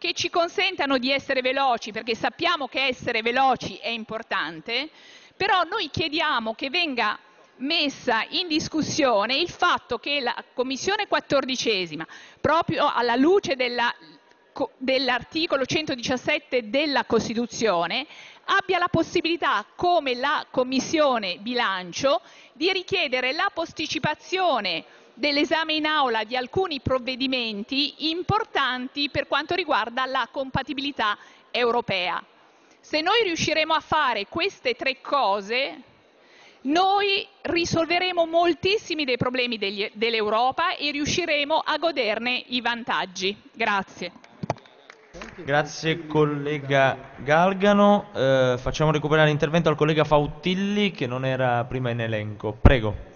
che ci consentano di essere veloci, perché sappiamo che essere veloci è importante, però noi chiediamo che venga messa in discussione il fatto che la Commissione 14ª, proprio alla luce dell'articolo 117 della Costituzione, abbia la possibilità, come la Commissione bilancio, di richiedere la posticipazione dell'esame in aula di alcuni provvedimenti importanti per quanto riguarda la compatibilità europea. Se noi riusciremo a fare queste tre cose, noi risolveremo moltissimi dei problemi dell'Europa e riusciremo a goderne i vantaggi. Grazie. Grazie collega Galgano. Facciamo recuperare l'intervento al collega Fautilli che non era prima in elenco. Prego.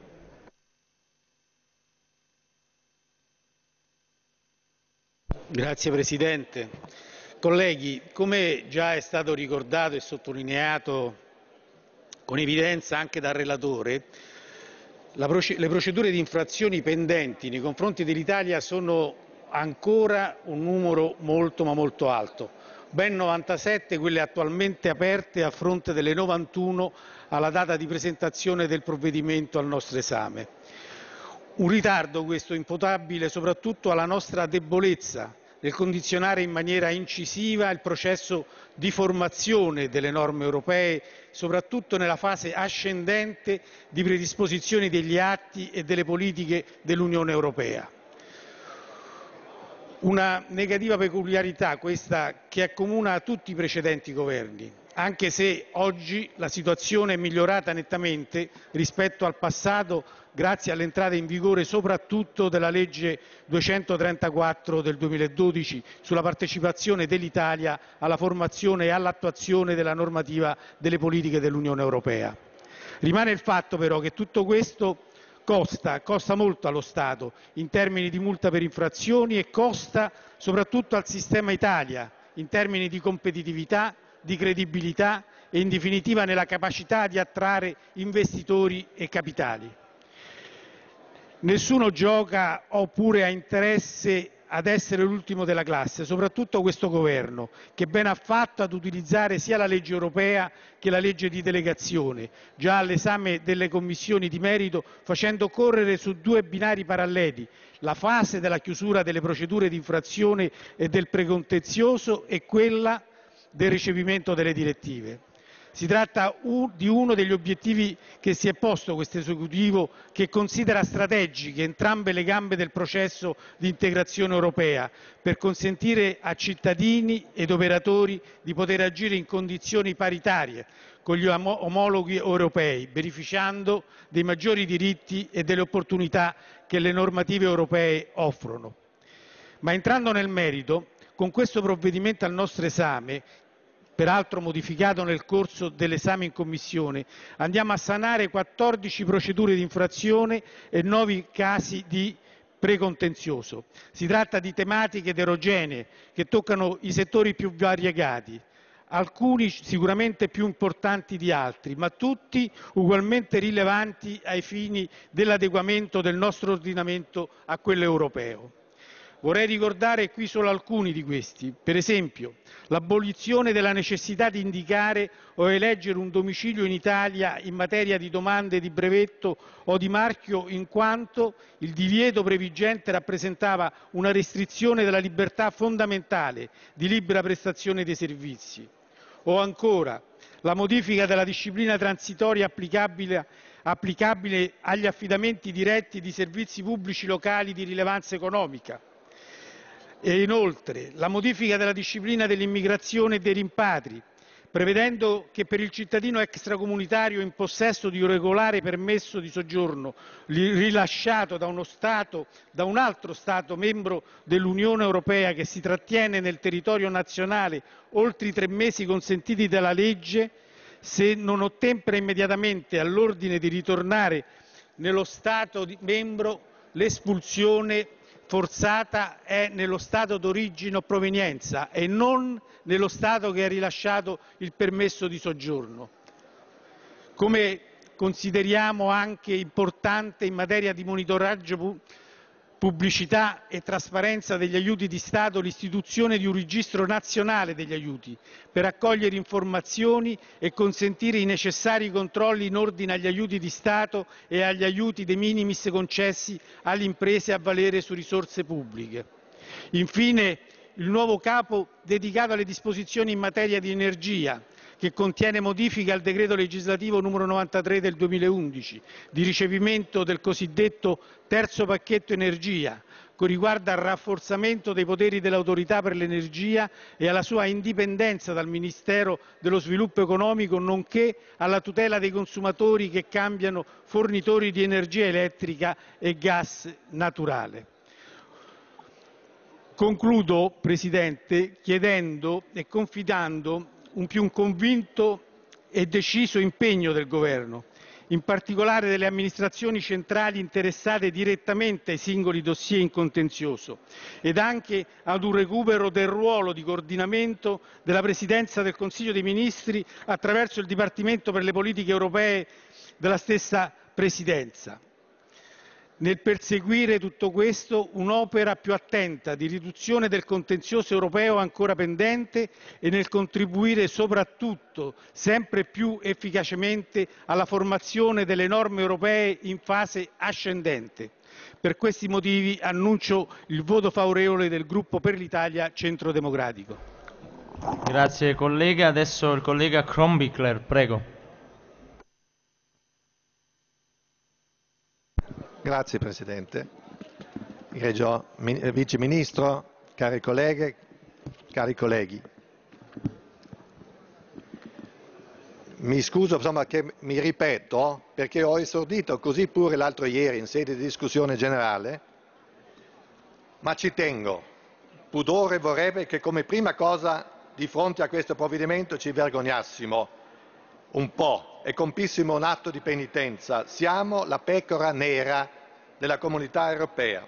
Grazie Presidente. Colleghi, come già è stato ricordato e sottolineato con evidenza anche dal relatore, le procedure di infrazione pendenti nei confronti dell'Italia sono ancora un numero molto ma molto alto, ben 97 quelle attualmente aperte a fronte delle 91 alla data di presentazione del provvedimento al nostro esame. Un ritardo questo imputabile soprattutto alla nostra debolezza nel condizionare in maniera incisiva il processo di formazione delle norme europee, soprattutto nella fase ascendente di predisposizione degli atti e delle politiche dell'Unione Europea. Una negativa peculiarità questa che accomuna a tutti i precedenti governi, anche se oggi la situazione è migliorata nettamente rispetto al passato grazie all'entrata in vigore soprattutto della legge 234 del 2012 sulla partecipazione dell'Italia alla formazione e all'attuazione della normativa delle politiche dell'Unione Europea. Rimane il fatto però che tutto questo costa molto allo Stato in termini di multa per infrazioni e costa soprattutto al sistema Italia in termini di competitività, di credibilità e in definitiva nella capacità di attrarre investitori e capitali. Nessuno gioca oppure ha interesse ad essere l'ultimo della classe, soprattutto questo Governo, che bene ha fatto ad utilizzare sia la legge europea che la legge di delegazione, già all'esame delle commissioni di merito, facendo correre su due binari paralleli, la fase della chiusura delle procedure di infrazione e del precontenzioso e quella del recepimento delle direttive. Si tratta di uno degli obiettivi che si è posto questo esecutivo, che considera strategiche entrambe le gambe del processo di integrazione europea per consentire a cittadini ed operatori di poter agire in condizioni paritarie con gli omologhi europei, beneficiando dei maggiori diritti e delle opportunità che le normative europee offrono. Ma entrando nel merito, con questo provvedimento al nostro esame, peraltro modificato nel corso dell'esame in Commissione, andiamo a sanare 14 procedure di infrazione e 9 casi di precontenzioso. Si tratta di tematiche eterogenee che toccano i settori più variegati, alcuni sicuramente più importanti di altri, ma tutti ugualmente rilevanti ai fini dell'adeguamento del nostro ordinamento a quello europeo. Vorrei ricordare qui solo alcuni di questi, per esempio l'abolizione della necessità di indicare o eleggere un domicilio in Italia in materia di domande di brevetto o di marchio, in quanto il divieto previgente rappresentava una restrizione della libertà fondamentale di libera prestazione dei servizi. O ancora la modifica della disciplina transitoria applicabile agli affidamenti diretti di servizi pubblici locali di rilevanza economica. E inoltre la modifica della disciplina dell'immigrazione e dei rimpatri, prevedendo che per il cittadino extracomunitario in possesso di un regolare permesso di soggiorno rilasciato da un altro Stato membro dell'Unione Europea che si trattiene nel territorio nazionale oltre i 3 mesi consentiti dalla legge, se non ottempera immediatamente all'ordine di ritornare nello Stato membro, l'espulsione forzata è nello Stato d'origine o provenienza e non nello Stato che ha rilasciato il permesso di soggiorno. Come consideriamo anche importante in materia di monitoraggio pubblicità e trasparenza degli aiuti di Stato l'istituzione di un registro nazionale degli aiuti per raccogliere informazioni e consentire i necessari controlli in ordine agli aiuti di Stato e agli aiuti de minimis concessi alle imprese a valere su risorse pubbliche. Infine, il nuovo capo dedicato alle disposizioni in materia di energia, che contiene modifiche al decreto legislativo numero 93 del 2011 di ricevimento del cosiddetto terzo pacchetto energia, con riguardo al rafforzamento dei poteri dell'autorità per l'energia e alla sua indipendenza dal Ministero dello sviluppo economico, nonché alla tutela dei consumatori che cambiano fornitori di energia elettrica e gas naturale. Concludo, Presidente, chiedendo e confidando un più convinto e deciso impegno del Governo, in particolare delle amministrazioni centrali interessate direttamente ai singoli dossier in contenzioso, ed anche ad un recupero del ruolo di coordinamento della Presidenza del Consiglio dei Ministri attraverso il Dipartimento per le politiche europee della stessa Presidenza. Nel perseguire tutto questo, un'opera più attenta di riduzione del contenzioso europeo ancora pendente e nel contribuire soprattutto sempre più efficacemente alla formazione delle norme europee in fase ascendente. Per questi motivi annuncio il voto favorevole del Gruppo per l'Italia Centro Democratico. Grazie collega, adesso il collega Krombichler, prego. Grazie Presidente. Egregio Vice Ministro, care colleghe, cari colleghi. Mi scuso insomma, che mi ripeto perché ho esordito così pure l'altro ieri in sede di discussione generale, ma ci tengo. Pudore vorrebbe che come prima cosa di fronte a questo provvedimento ci vergognassimo un po' e compissimo un atto di penitenza. Siamo la pecora nera della Comunità Europea,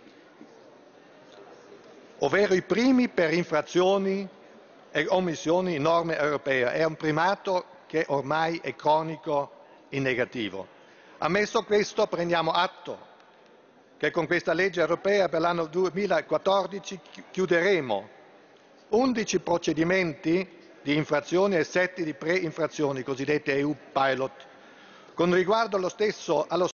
ovvero i primi per infrazioni e omissioni in norme europee. È un primato che ormai è cronico in negativo. Ammesso questo, prendiamo atto che con questa legge europea per l'anno 2014 chiuderemo 11 procedimenti di infrazione e 7 di pre-infrazioni, cosiddette EU Pilot. Con riguardo allo